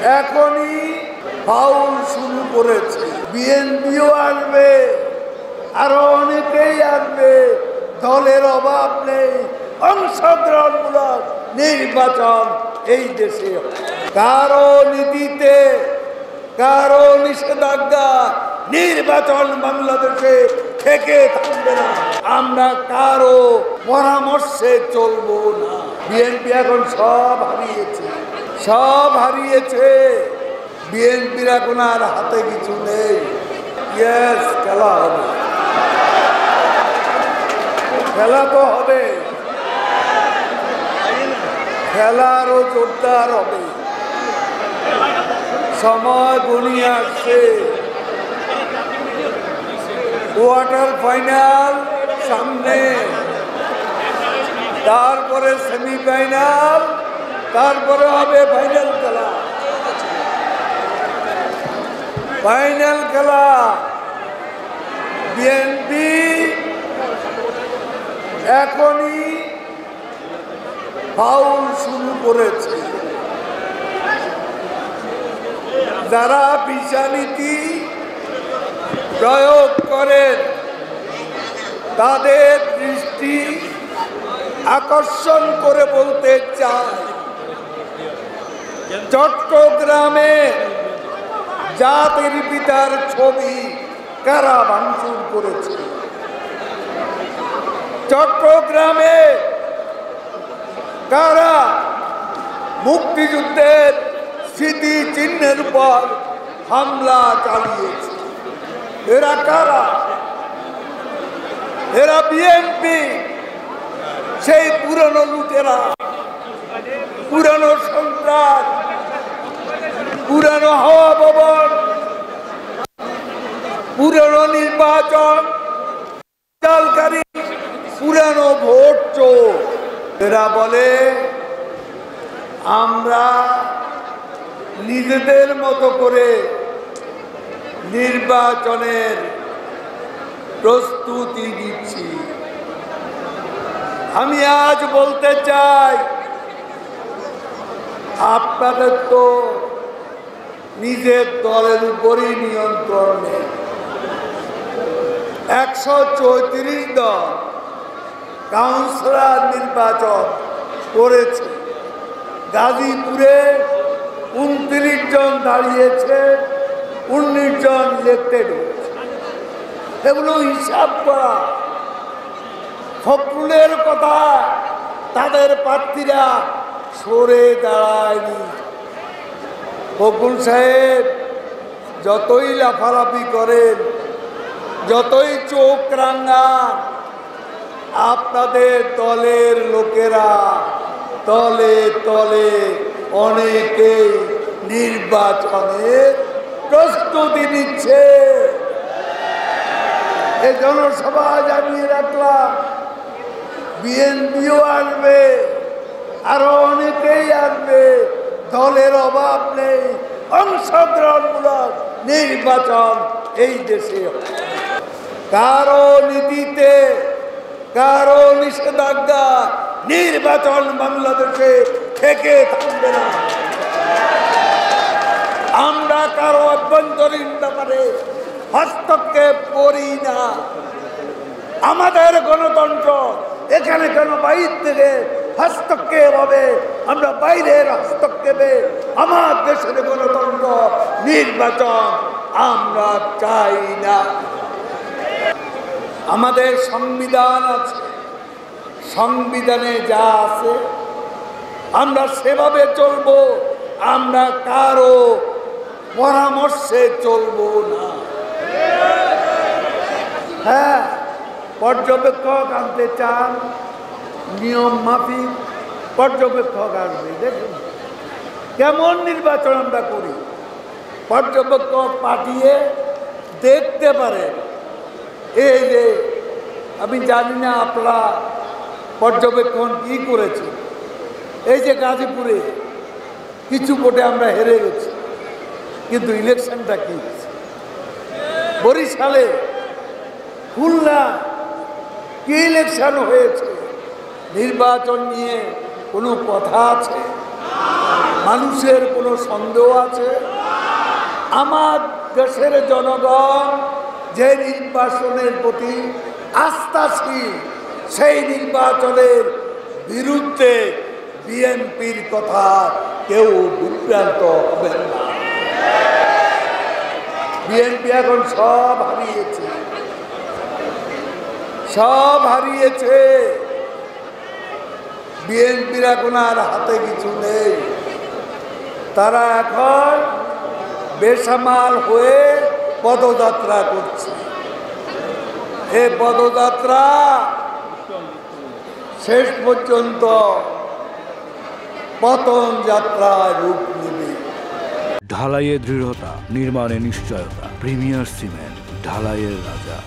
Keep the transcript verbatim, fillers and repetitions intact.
এখনই ফাউল শুরু করেছে। বিএনপিও আসবে, আরো অনেকেই আসবে। দলের অভাব নেই, অংশগ্রহণমূলক নির্বাচন এই দেশে। কারো নীতিতে, কারো নিষেধাজ্ঞা নির্বাচন বাংলাদেশে থেকে থাকবে না। আমরা কারো পরামর্শে চলবো না। বিএনপি এখন সব হারিয়েছে, সব হারিয়েছে। বিএনপির এখন আর হাতে কিছু নেই। ইয়েস, খেলা হবে, খেলা তো হবে, খেলা আরো জোরদার হবে। সময় ঘনিয়ে আসছে, কোয়ার্টার ফাইনাল সামনে, তারপরে সেমিফাইনাল, তারপরে হবে ফাইনাল খেলা। ফাইনাল খেলা বিএনপি এখনই ফাউল শুরু করেছে। যারা ভিসা নীতি প্রয়োগ করেন তাদের দৃষ্টি আকর্ষণ করে বলতে চায়, চট্টগ্রামে জাতির পিতার ছবি কারা ভাঙচুর করেছে? চট্টগ্রামে কারা মুক্তিযুদ্ধের স্মৃতি চিহ্নের উপর হামলা চালিয়েছে? এরা কারা? এরা বিএনপি, সেই পুরনো লুটেরা, পুরানো সন্ত্রাস, পুরানো হাওয়া ভবন, পুরানো নির্বাচন চালকারী, পুরানো ভোট চোর। এরা বলে আমরা নিজেদের মতো করে নির্বাচনের প্রস্তুতি নিচ্ছি। আমি আজ বলতে চাই, আপনাদের তো নিজের দলের উপরই নিয়ন্ত্রণ নেই। একশো চৌত্রিশ দল কাউন্সিলর নির্বাচন করেছে। গাজীপুরে উনত্রিশ জন দাঁড়িয়েছে, উনিশ জন ইলেক্টেড হয়েছে। এগুলো হিসাব করা। ফখরুলের কথা, তাদের প্রার্থীরা সরে দাঁড়ায়নি। ফখরুল সাহেব যতই লাফালাফি করেন, যতই চোখ রাঙান, আপনাদের দলের লোকেরা তলে তলে অনেকেই নির্বাচনের প্রস্তুতি নিচ্ছে। এই জনসভা জানিয়ে রাখলাম, বিএনপিও আসবে, আরো অনেকেই আসবে। দলের অভাব নেই, অংশগ্রহণমূলক নির্বাচন এই দেশে। কারো নীতিতে, কারো নিষেধাজ্ঞা নির্বাচন বাংলাদেশে থেকে থাকবে না। আমরা কারো অভ্যন্তরীণ ব্যাপারে হস্তক্ষেপ করি না। আমাদের গণতন্ত্র এখানে কেন বাইরে থেকে হস্তক্ষেপ হবে? আমরা বাইরের হস্তক্ষেপে আমার দেশের গণতন্ত্র নির্বাচন আমরা চাই না। আমাদের সংবিধান আছে, সংবিধানে যা আছে আমরা সেভাবে চলবো। আমরা কারো পরামর্শে চলবো না। হ্যাঁ, পর্যবেক্ষক আনতে চান, নিয়ম মাফিক পর্যবেক্ষক আসবে। দেখুন কেমন নির্বাচন আমরা করি। পর্যবেক্ষক পাঠিয়ে দেখতে পারে। এই যে আমি জানি না আপনারা পর্যবেক্ষণ কি করেছে। এই যে গাজীপুরে কিছু ভোটে আমরা হেরে গেছি, কিন্তু ইলেকশনটা কি? বরিশালে, খুলনা কি ইলেকশন হয়েছে? নির্বাচন নিয়ে কোনো কথা আছে? মানুষের কোনো সন্দেহ আছে? আমার দেশের জনগণ যে নির্বাচনের প্রতি আস্থাশীল, সেই নির্বাচনের বিরুদ্ধে বিএনপির কথা কেউ বিভ্রান্ত হবেন না। বিএনপি এখন সব হারিয়েছে, সব হারিয়েছে। বিএনপির এখন আর হাতে কিছু নেই। তারা এখন বেসামাল হয়ে পদযাত্রা করছে। এই পদযাত্রা শেষ পর্যন্ত পতন যাত্রায় রূপ নেবে। ঢালাইয়ে দৃঢ়তা, নির্মাণে নিশ্চয়তা। প্রিমিয়ার সিমেন্ট, ঢালাইয়ের রাজা।